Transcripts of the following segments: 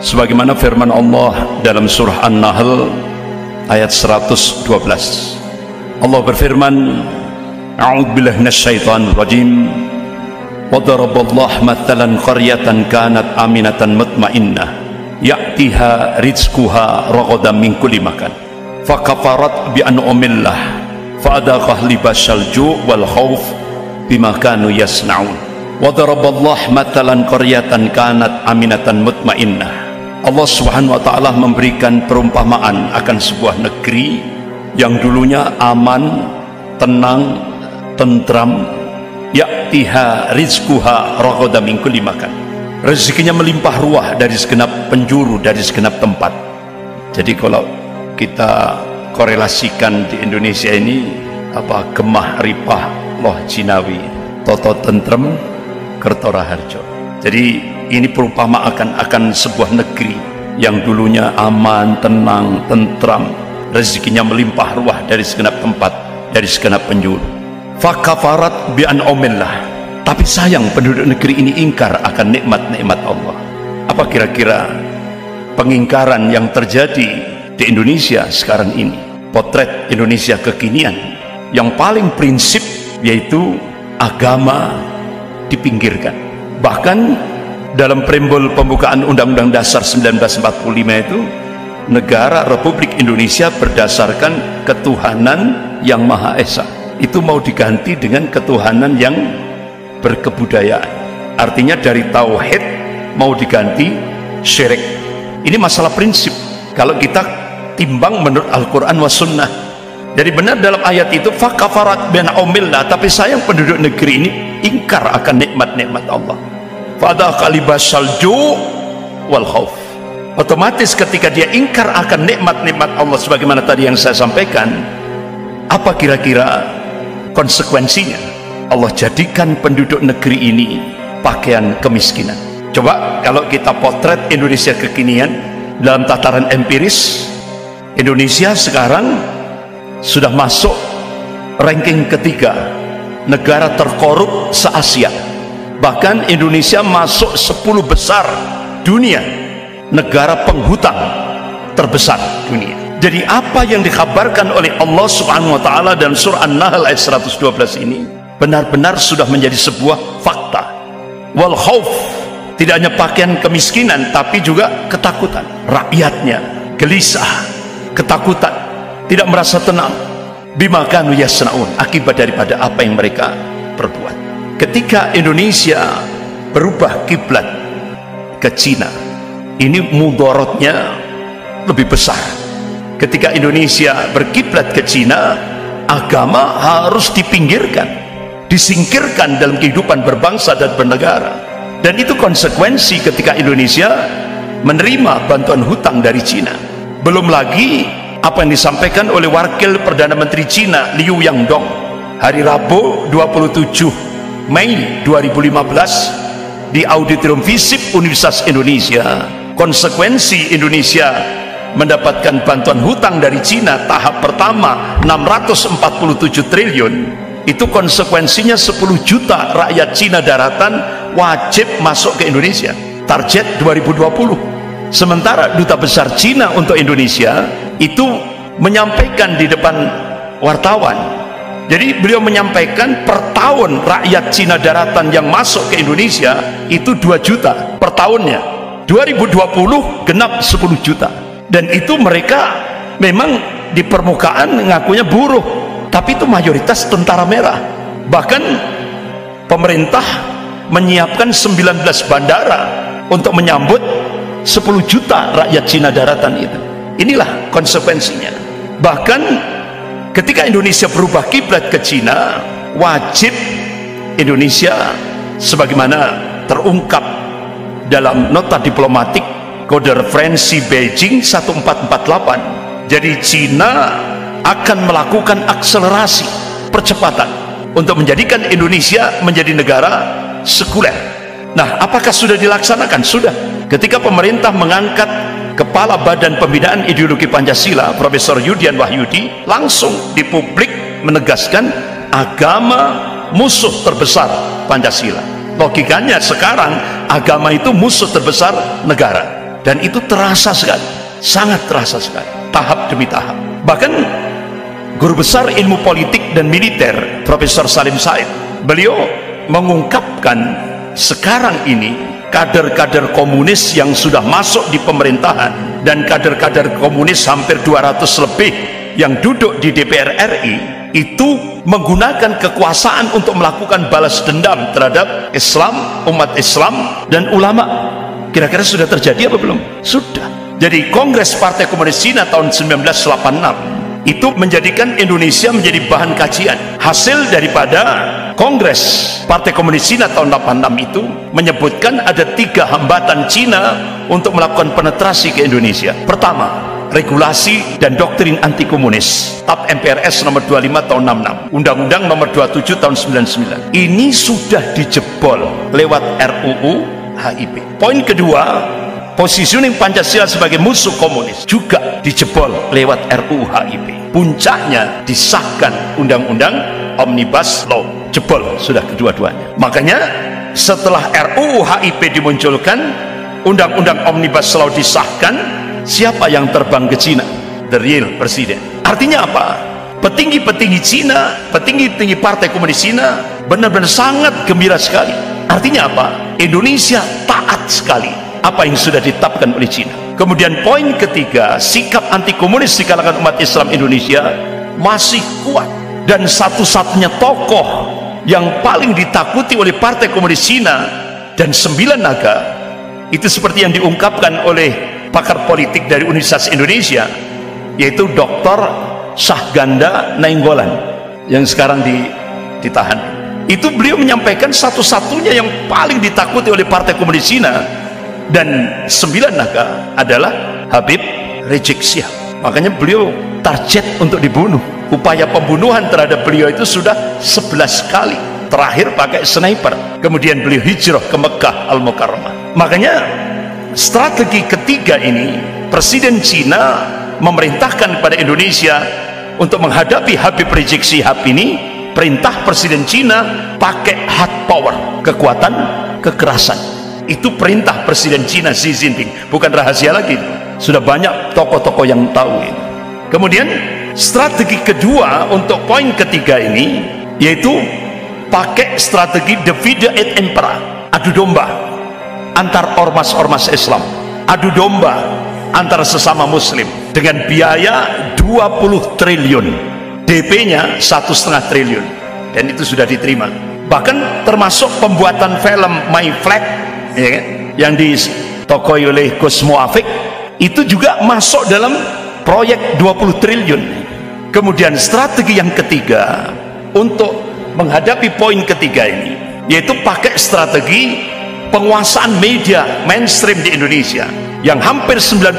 sebagaimana firman Allah dalam surah An-Nahl ayat 112. Allah berfirman, a'udzubillahi minasyaitonir rajim, wa daraballahu mathalan qaryatan kanat aminatan mutmainnah ya'tiha rizquha ragadan min kulli makan fakafarat bi an'amillah fa'adaqah libasyal ju' wal khauf bima kanu yasna'un. Wa daraballahu mathalan qaryatan kanat aminatan mutmainnah. Allah Subhanahu wa taala memberikan perumpamaan akan sebuah negeri yang dulunya aman, tenang, tentram, ya'tiha rizquha ragadan min kulli makan. Rezekinya melimpah ruah dari segenap penjuru, dari segenap tempat. Jadi kalau kita korelasikan di Indonesia ini gemah ripah loh jinawi, toto tentrem kerto raharjo. Jadi ini perumpamaan akan sebuah negeri yang dulunya aman, tenang, tentram, rezekinya melimpah ruah dari segenap tempat, dari segenap penjuru. Fakafarat bi an'amillah. Tapi sayang penduduk negeri ini ingkar akan nikmat-nikmat Allah. Apa kira-kira pengingkaran yang terjadi di Indonesia sekarang ini? Potret Indonesia kekinian yang paling prinsip yaitu agama dipinggirkan. Bahkan dalam preambul pembukaan Undang-Undang Dasar 1945 itu, negara Republik Indonesia berdasarkan ketuhanan yang Maha Esa. Itu mau diganti dengan ketuhanan yang berkebudayaan. Artinya dari tauhid mau diganti syirik. Ini masalah prinsip. Kalau kita timbang menurut Al-Quran wa Sunnah. Jadi benar dalam ayat itu fakafarat bin umillah, tapi sayang penduduk negeri ini ingkar akan nikmat-nikmat Allah. Fada kalibasal ju' wal khauf. Otomatis ketika dia ingkar akan nikmat-nikmat Allah sebagaimana tadi yang saya sampaikan, apa kira-kira konsekuensinya? Allah jadikan penduduk negeri ini pakaian kemiskinan. Coba kalau kita potret Indonesia kekinian dalam tataran empiris, Indonesia sekarang sudah masuk ranking ketiga negara terkorup se-Asia. Bahkan Indonesia masuk 10 besar dunia, negara penghutang terbesar dunia. Jadi apa yang dikabarkan oleh Allah Subhanahu wa taala dalam surah An-Nahl ayat 112 ini benar-benar sudah menjadi sebuah fakta. Wal khauf, tidak hanya pakaian kemiskinan tapi juga ketakutan. Rakyatnya gelisah, ketakutan, tidak merasa tenang. Bima kanu yasnaun, akibat daripada apa yang mereka perbuat. Ketika Indonesia berubah kiblat ke Cina, ini mudorotnya lebih besar. Ketika Indonesia berkiblat ke Cina, agama harus dipinggirkan, disingkirkan dalam kehidupan berbangsa dan bernegara. Dan itu konsekuensi ketika Indonesia menerima bantuan hutang dari Cina. Belum lagi apa yang disampaikan oleh Wakil Perdana Menteri Cina Liu Yangdong hari Rabu 27 Mei 2015 di Auditorium FISIP Universitas Indonesia. Konsekuensi Indonesia mendapatkan bantuan hutang dari Cina tahap pertama 647 triliun, itu konsekuensinya 10 juta rakyat Cina daratan wajib masuk ke Indonesia, target 2020. Sementara Duta Besar Cina untuk Indonesia itu menyampaikan di depan wartawan, jadi beliau menyampaikan per tahun rakyat Cina daratan yang masuk ke Indonesia itu 2 juta per tahunnya. 2020 genap 10 juta. Dan itu mereka memang di permukaan ngakunya buruh, tapi itu mayoritas tentara merah. Bahkan pemerintah menyiapkan 19 bandara untuk menyambut 10 juta rakyat Cina daratan itu. Inilah konsekuensinya. Bahkan ketika Indonesia berubah kiblat ke Cina, wajib Indonesia sebagaimana terungkap dalam nota diplomatik kode referensi Beijing 1448. Jadi Cina akan melakukan akselerasi percepatan untuk menjadikan Indonesia menjadi negara sekuler. Nah, apakah sudah dilaksanakan? Sudah. Ketika pemerintah mengangkat Kepala Badan Pembinaan Ideologi Pancasila Profesor Yudian Wahyudi, langsung di publik menegaskan agama musuh terbesar Pancasila. Logikanya sekarang agama itu musuh terbesar negara. Dan itu terasa sekali, sangat terasa sekali, tahap demi tahap. Bahkan guru besar ilmu politik dan militer Profesor Salim Said, beliau mengungkapkan sekarang ini kader-kader komunis yang sudah masuk di pemerintahan dan kader-kader komunis hampir 200 lebih yang duduk di DPR RI itu menggunakan kekuasaan untuk melakukan balas dendam terhadap Islam, umat Islam dan ulama. Kira-kira sudah terjadi apa belum? Sudah. Jadi Kongres Partai Komunis Cina tahun 1986 itu menjadikan Indonesia menjadi bahan kajian. Hasil daripada Kongres Partai Komunis Cina tahun 86 itu menyebutkan ada 3 hambatan Cina untuk melakukan penetrasi ke Indonesia. Pertama, regulasi dan doktrin anti komunis, TAP MPRS nomor 25 tahun 66, Undang-Undang nomor 27 tahun 99. Ini sudah dijebol lewat RUU HIP. Poin kedua, positioning Pancasila sebagai musuh komunis juga dijebol lewat RUU HIP. Puncaknya disahkan Undang-Undang Omnibus Law, jebol sudah kedua-duanya. Makanya setelah RUU HIP dimunculkan, Undang-Undang Omnibus Law disahkan, siapa yang terbang ke Cina? The real presiden. Artinya apa? Petinggi-petinggi Cina, petinggi-petinggi Partai Komunis Cina benar-benar sangat gembira sekali. Artinya apa? Indonesia taat sekali apa yang sudah ditetapkan oleh Cina. Kemudian poin ketiga, sikap anti komunis di kalangan umat Islam Indonesia masih kuat, dan satu-satunya tokoh yang paling ditakuti oleh Partai Komunis Cina dan 9 naga itu seperti yang diungkapkan oleh pakar politik dari Universitas Indonesia, yaitu Dr. Syahganda Nainggolan yang sekarang ditahan. Itu beliau menyampaikan satu-satunya yang paling ditakuti oleh Partai Komunis Cina dan 9 naga adalah Habib Rizik Syihab. Makanya beliau target untuk dibunuh. Upaya pembunuhan terhadap beliau itu sudah 11 kali, terakhir pakai sniper. Kemudian beliau hijrah ke Mekah Al-Mukarramah. Makanya strategi ketiga ini, Presiden Cina memerintahkan kepada Indonesia untuk menghadapi Habib Rizik Syihab ini. Perintah Presiden Cina pakai hard power, kekuatan kekerasan. Itu perintah Presiden Cina Xi Jinping, bukan rahasia lagi. Sudah banyak tokoh-tokoh yang tahu ini. Kemudian strategi kedua untuk poin ketiga ini, yaitu pakai strategi divide et impera, adu domba antar ormas-ormas Islam, adu domba antara sesama muslim dengan biaya 20 triliun, DP-nya 1,5 triliun, dan itu sudah diterima. Bahkan termasuk pembuatan film My Flag, ya kan, yang ditokoi oleh Gus Muafik, itu juga masuk dalam proyek 20 triliun. Kemudian strategi yang ketiga untuk menghadapi poin ketiga ini, yaitu pakai strategi penguasaan media mainstream di Indonesia yang hampir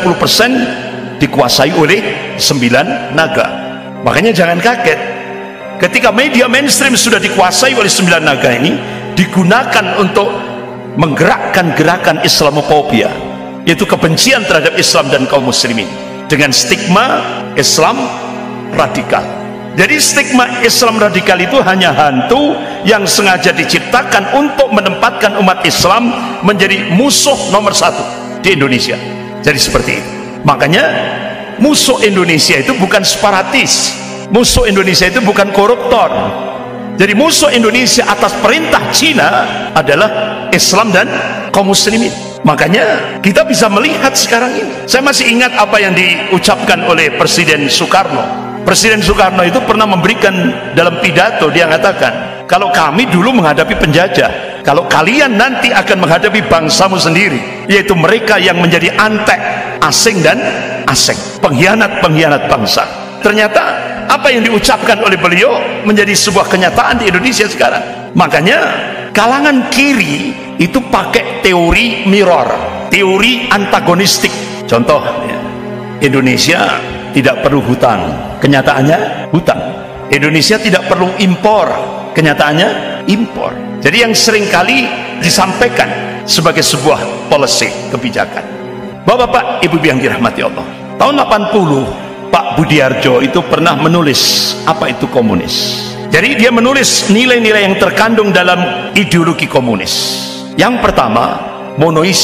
90% dikuasai oleh 9 naga. Makanya jangan kaget ketika media mainstream sudah dikuasai oleh 9 naga ini, digunakan untuk menggerakkan gerakan Islamofobia, yaitu kebencian terhadap Islam dan kaum muslimin dengan stigma Islam radikal. Jadi stigma Islam radikal itu hanya hantu yang sengaja diciptakan untuk menempatkan umat Islam menjadi musuh nomor 1 di Indonesia. Jadi seperti itu. Makanya musuh Indonesia itu bukan separatis, musuh Indonesia itu bukan koruptor. Jadi musuh Indonesia atas perintah Cina adalah Islam dan kaum muslimin. Makanya kita bisa melihat sekarang ini. Saya masih ingat apa yang diucapkan oleh Presiden Soekarno. Presiden Soekarno itu pernah memberikan dalam pidato, dia mengatakan, kalau kami dulu menghadapi penjajah, kalau kalian nanti akan menghadapi bangsamu sendiri, yaitu mereka yang menjadi antek, asing dan asing, pengkhianat-pengkhianat bangsa. Ternyata apa yang diucapkan oleh beliau menjadi sebuah kenyataan di Indonesia sekarang. Makanya kalangan kiri itu pakai teori mirror, teori antagonistik. Contoh, Indonesia tidak perlu hutang, kenyataannya hutang. Indonesia tidak perlu impor, kenyataannya impor. Jadi yang seringkali disampaikan sebagai sebuah policy, kebijakan. Bapak-bapak, ibu-ibu yang dirahmati Allah, tahun 80 Pak Budiarjo itu pernah menulis apa itu komunis. Jadi dia menulis nilai-nilai yang terkandung dalam ideologi komunis. Yang pertama, monoisme.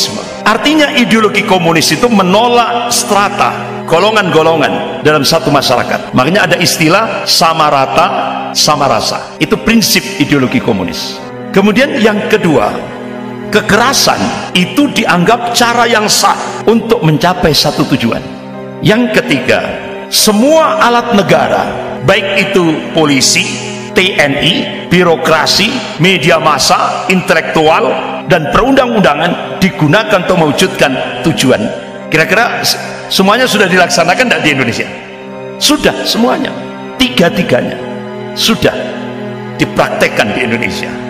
Artinya ideologi komunis itu menolak strata, golongan-golongan dalam satu masyarakat. Makanya ada istilah sama rata, sama rasa. Itu prinsip ideologi komunis. Kemudian yang kedua, kekerasan itu dianggap cara yang sah untuk mencapai satu tujuan. Yang ketiga, semua alat negara, baik itu polisi, TNI, birokrasi, media massa, intelektual, dan perundang-undangan digunakan untuk mewujudkan tujuan. Kira-kira semuanya sudah dilaksanakan tidak di Indonesia? Sudah semuanya, tiga-tiganya sudah dipraktekkan di Indonesia.